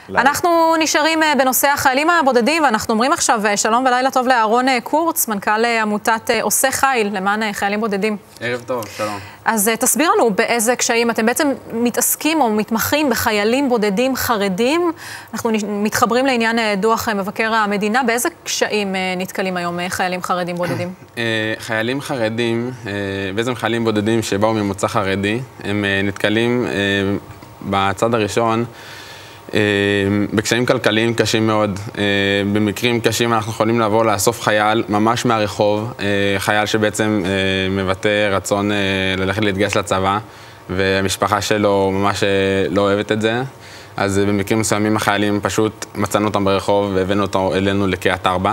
אנחנו נשארים בנושא החיילים הבודדים, ואנחנו אומרים עכשיו שלום ולילה טוב לאהרון קורץ, מנכ"ל עמותת עושה חיל למען חיילים בודדים. ערב טוב, שלום. אז תסביר לנו באיזה קשיים אתם בעצם מתעסקים או מתמחים בחיילים בודדים חרדים. אנחנו מתחברים לעניין דוח מבקר המדינה. באיזה קשיים נתקלים היום חיילים חרדים בודדים? חיילים חרדים, בעצם חיילים בודדים שבאו ממוצא חרדי, הם נתקלים בצד הראשון בקשיים כלכליים קשים מאוד. במקרים קשים אנחנו יכולים לבוא לאסוף חייל ממש מהרחוב, חייל שבעצם מבטא רצון ללכת להתגייס לצבא, והמשפחה שלו ממש לא אוהבת את זה. אז במקרים מסוימים החיילים פשוט מצאנו אותם ברחוב והבאנו אותו אלינו לקריית ארבע.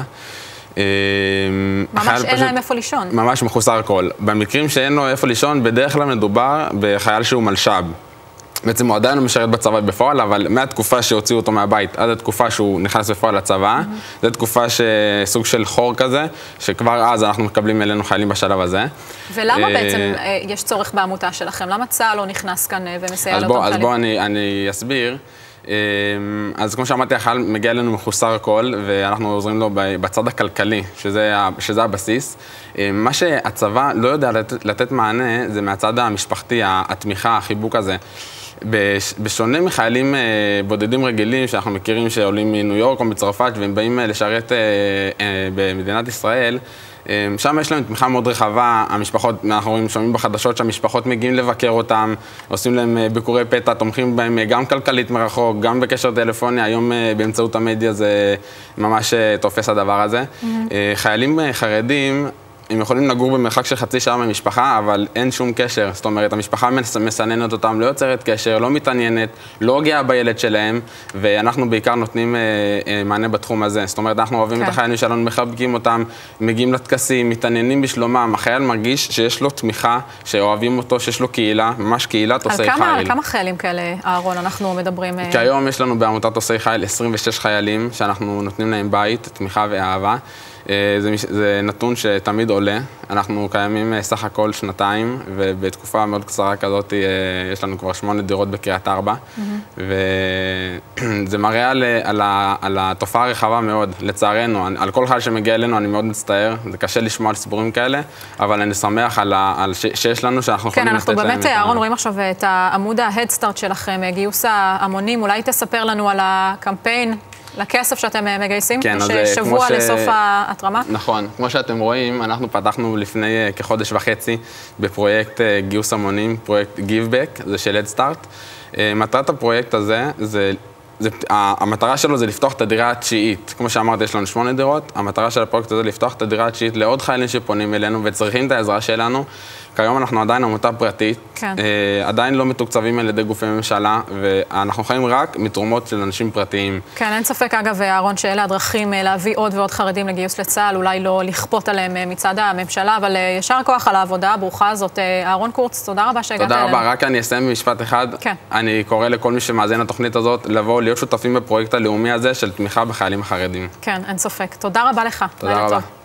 ממש אין להם איפה לישון. ממש מחוסר כל. במקרים שאין לו איפה לישון, בדרך כלל מדובר בחייל שהוא מלש"ב. בעצם הוא עדיין משרת בצבא בפועל, אבל מהתקופה שהוציאו אותו מהבית עד התקופה שהוא נכנס בפועל לצבא, זו תקופה שסוג של חור כזה, שכבר אז אנחנו מקבלים אלינו חיילים בשלב הזה. ולמה בעצם יש צורך בעמותה שלכם? למה צה"ל לא נכנס כאן ומסייע לאותם חיילים? אז בואו אני אסביר. אז כמו שאמרתי, החייל מגיע אלינו מחוסר כל, ואנחנו עוזרים לו בצד הכלכלי, שזה הבסיס. מה שהצבא לא יודע לתת מענה, זה מהצד המשפחתי, התמיכה, החיבוק הזה. בשונה מחיילים בודדים רגילים שאנחנו מכירים שעולים מניו יורק או מצרפת והם באים לשרת במדינת ישראל, שם יש להם תמיכה מאוד רחבה. המשפחות, אנחנו שומעים בחדשות שהמשפחות מגיעים לבקר אותם, עושים להם ביקורי פתע, תומכים בהם גם כלכלית מרחוק, גם בקשר טלפוני. היום באמצעות המדיה זה ממש תופס הדבר הזה. חיילים חרדים, הם יכולים לגור במרחק של חצי שעה ממשפחה, אבל אין שום קשר. זאת אומרת, המשפחה מסננת אותם, לא יוצרת קשר, לא מתעניינת, לא גאה בילד שלהם, ואנחנו בעיקר נותנים מענה בתחום הזה. זאת אומרת, אנחנו אוהבים את החיילים שלנו, מחבקים אותם, מגיעים לטקסים, מתעניינים בשלומם. החייל מרגיש שיש לו תמיכה, שאוהבים אותו, שיש לו קהילה, ממש קהילת עושי חיל. על כמה חיילים כאלה, אהרון, אנחנו מדברים? כיום יש לנו בעמותת עושי חיל 26 חיילים, שאנחנו נותנים להם בית, תמיכה ואהבה. זה נתון שתמיד עולה. אנחנו קיימים סך הכל שנתיים, ובתקופה מאוד קצרה כזאת יש לנו כבר 8 דירות בקריית ארבע, וזה מראה על התופעה הרחבה מאוד, לצערנו. על כל חייל שמגיע אלינו אני מאוד מצטער, זה קשה לשמוע על סיפורים כאלה, אבל אני שמח על שיש לנו, שאנחנו יכולים לתת להם. כן, אנחנו באמת, אהרון, רואים עכשיו את העמוד ההדסטארט שלכם, גיוס ההמונים. אולי תספר לנו על הקמפיין, לכסף שאתם מגייסים, שבוע לסוף ההתרמה? נכון, כמו שאתם רואים, אנחנו פתחנו לפני כחודש וחצי בפרויקט גיוס המונים, פרויקט GiveBack, זה של הדסטארט. מטרת הפרויקט הזה, המטרה שלו זה לפתוח את הדירה התשיעית. כמו שאמרתי, יש לנו 8 דירות, המטרה של הפרויקט הזה לפתוח את הדירה התשיעית לעוד חיילים שפונים אלינו וצריכים את העזרה שלנו. כיום אנחנו עדיין עמותה פרטית, עדיין לא מתוקצבים על ידי גופי ממשלה, ואנחנו חיים רק מתרומות של אנשים פרטיים. כן, אין ספק, אגב, אהרון, שאלה הדרכים להביא עוד ועוד חרדים לגיוס לצה"ל, אולי לא לכפות עליהם מצד הממשלה, אבל ישר כוח על העבודה הברוכה הזאת. אהרון קורץ, תודה רבה שהגעת אלינו. תודה רבה, רק אני אסיים במשפט אחד. אני קורא לכל מי שמאזין לתוכנית הזאת, לבוא להיות שותפים בפרויקט הלאומי הזה של תמיכה בחיילים החרדים. כן, אין ספק. תודה רבה לך. תודה רבה.